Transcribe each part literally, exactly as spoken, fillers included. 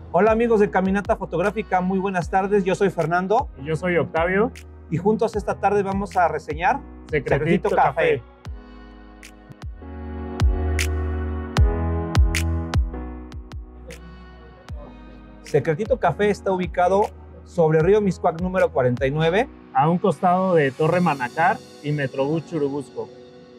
Hola amigos de Caminata Fotográfica, muy buenas tardes. Yo soy Fernando. Y yo soy Octavio. Y juntos esta tarde vamos a reseñar Secretito, Secretito Café. Café. Secretito Café está ubicado sobre Río Miscuac número cuarenta y nueve. A un costado de Torre Manacar y Metrobús Churubusco.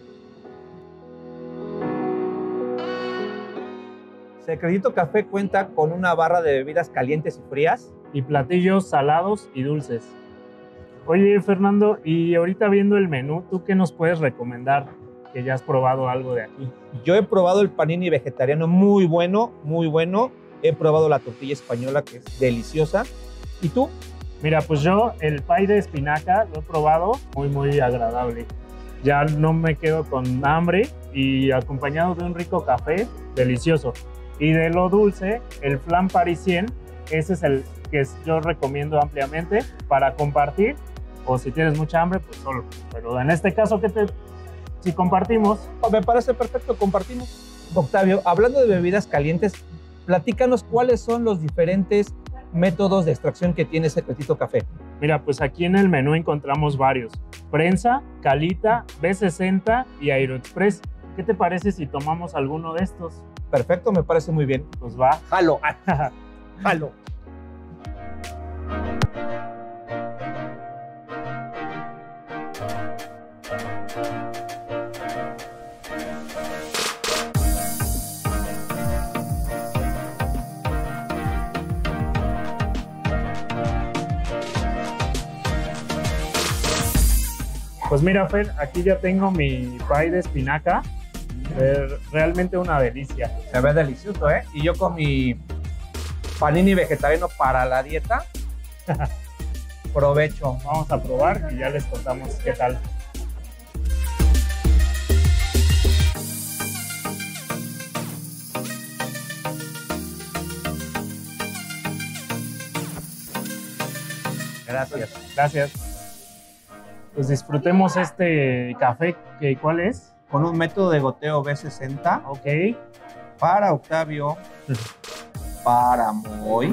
Secretito Café cuenta con una barra de bebidas calientes y frías. Y platillos salados y dulces. Oye, Fernando, y ahorita viendo el menú, ¿tú qué nos puedes recomendar? Que ya has probado algo de aquí. Yo he probado el panini vegetariano, muy bueno, muy bueno. He probado la tortilla española, que es deliciosa. ¿Y tú? Mira, pues yo el pay de espinaca lo he probado, muy, muy agradable. Ya no me quedo con hambre y acompañado de un rico café, delicioso. Y de lo dulce, el flan parisien, ese es el que yo recomiendo ampliamente para compartir, o si tienes mucha hambre, pues solo. Pero en este caso, ¿qué te, si compartimos? Oh, me parece perfecto, compartimos. Octavio, hablando de bebidas calientes, platícanos cuáles son los diferentes métodos de extracción que tiene Secretito Café. Mira, pues aquí en el menú encontramos varios. Prensa, Calita, B sesenta y Aeroexpress. ¿Qué te parece si tomamos alguno de estos? Perfecto, me parece muy bien. Pues va. Jalo. Jalo. Pues mira, Fer, aquí ya tengo mi pay de espinaca. Es realmente una delicia. Se ve delicioso, ¿eh? Y yo con mi panini vegetariano para la dieta. Provecho. Vamos a probar y ya les contamos qué tal. Gracias. Gracias. Pues disfrutemos este café. ¿Cuál es? Con un método de goteo B sesenta. Ok. Para Octavio, para Moy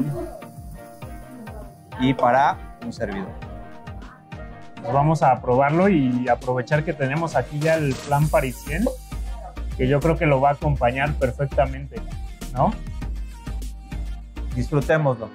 y para un servidor. Pues vamos a probarlo y aprovechar que tenemos aquí ya el flan parisien, que yo creo que lo va a acompañar perfectamente, ¿no? Disfrutémoslo.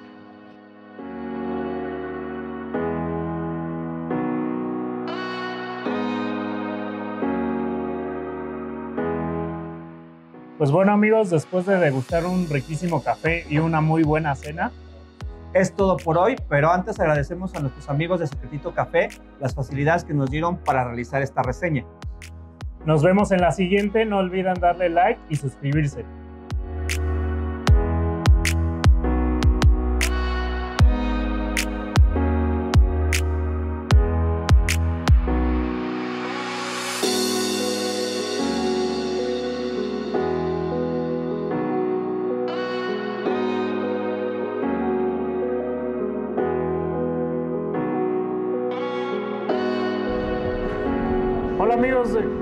Pues bueno amigos, después de degustar un riquísimo café y una muy buena cena, es todo por hoy, pero antes agradecemos a nuestros amigos de Secretito Café las facilidades que nos dieron para realizar esta reseña. Nos vemos en la siguiente, no olviden darle like y suscribirse. Hola amigos,